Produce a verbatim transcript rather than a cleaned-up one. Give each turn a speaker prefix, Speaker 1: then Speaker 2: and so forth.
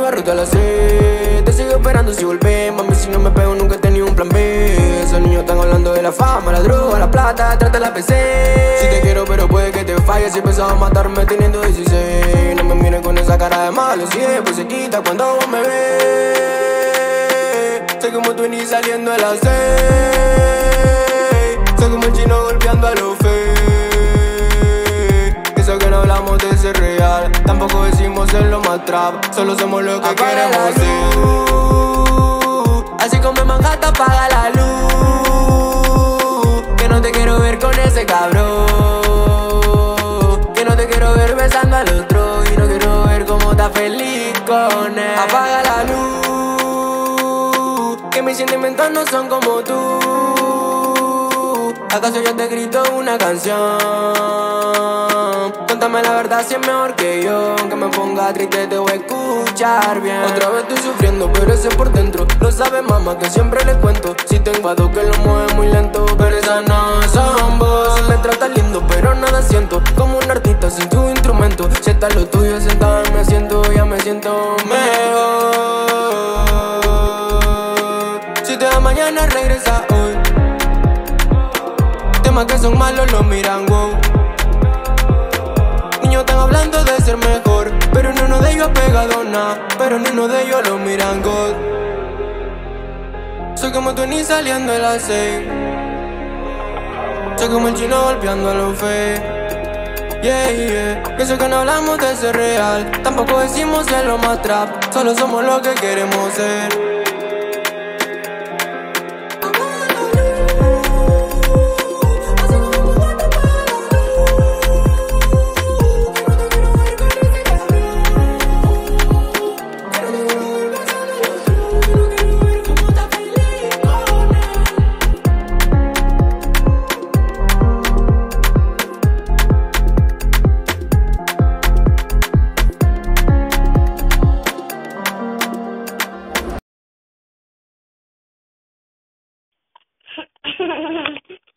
Speaker 1: ruta a las seis. Te sigo esperando si volvés, mami, si no me pego nunca he tenido un plan B. Esos niños están hablando de la fama, la droga, la plata, trata la P C. Si te quiero pero puede que te falles. Si pensaba matarme teniendo dieciséis. No me miren con esa cara de malo, si después se quita cuando vos me ves. Sé como tú ni saliendo a las seis. Sé como el chino golpeando a los fe. Eso que no hablamos de ser real, tampoco decimos ser lo más trap. Solo somos lo que apaga queremos ser. Así como en Manhattan apaga la luz. Que no te quiero ver con ese cabrón. Que no te quiero ver besando al otro. Y no quiero ver cómo estás feliz con él. Apaga la luz. Que mis sentimientos no son como tú. ¿Acaso yo te grito una canción? Cuéntame la verdad si es mejor que yo. Aunque me ponga triste te voy a escuchar bien. Otra vez estoy sufriendo pero ese por dentro. Lo sabe mamá que siempre le cuento. Si tengo a dos que lo mueve muy lento. Pero esas no son vos. Me tratas lindo pero nada siento. Como un artista sin tu instrumento. Si está lo tuyo sentado en mi asiento. Ya me siento mejor. Si te da mañana regresa hoy. Temas que son malos los miran wow. Niños están hablando de ser mejor, pero ni uno de ellos ha pegado nada. Pero ni uno de ellos lo miran God. Soy como tú ni saliendo de las seis. Soy como el chino golpeando a los fe. Yeah, yeah. Pienso que no hablamos de ser real, tampoco decimos ser lo más trap. Solo somos lo que queremos ser.
Speaker 2: Ha ha ha.